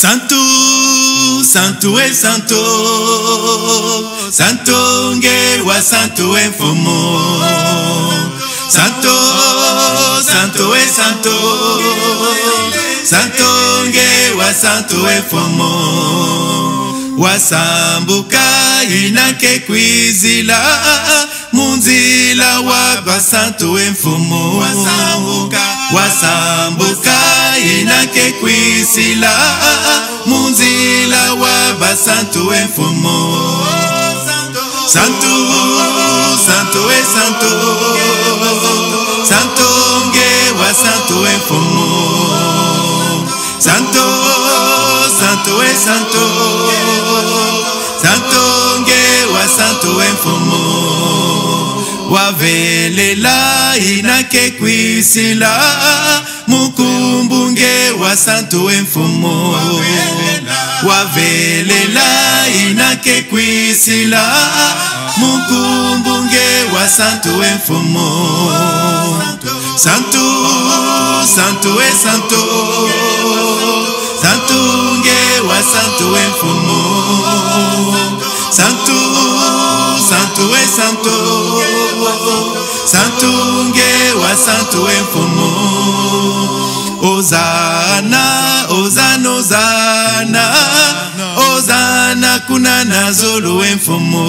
Santo, santo e santo, santo ngewa santo e fomo. Santo, santo e santo, santo ngewa santo e fomo. Wasambuka inake kwizila, munzila waba santo e fomo. Wasambuka inake kwizila, munzila waba santo e fomo. Santo, santo e santo, santo ngewa santo e fomo. Santo, santo e santo, santo ngewa santo e fomo. Wavelela inake kwisila, mukumbu ngewa santo e fomo. Wavelela inake kwisila, mukumbu ngewa santo e fomo. Santo, santo e santo, santo ngewa santo e fomo. Santo, santo e santo, santo ngewa santo e fomo. Ozana, ozana, ozana, ozana kunana zolo e fomo.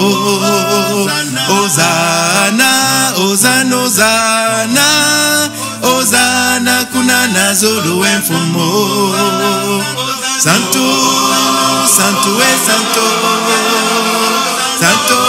Ozana, ozana, ozana, ozana kunana zolo e fomo. Santo, santo e santo, santo